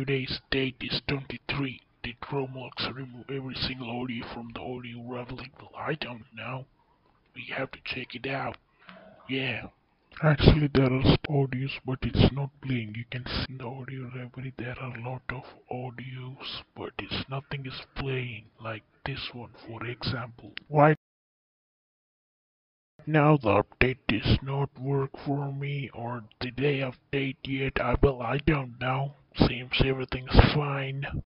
today's date is 23. Did Roblox remove every single audio from the audio available? I don't know. We have to check it out. Yeah. Actually, there are audios, but it's not playing. You can see in the audio library there are a lot of audios, but nothing is playing. Like this one, for example. Right now, the update does not work for me, or did they update yet? I don't know. Seems everything's fine.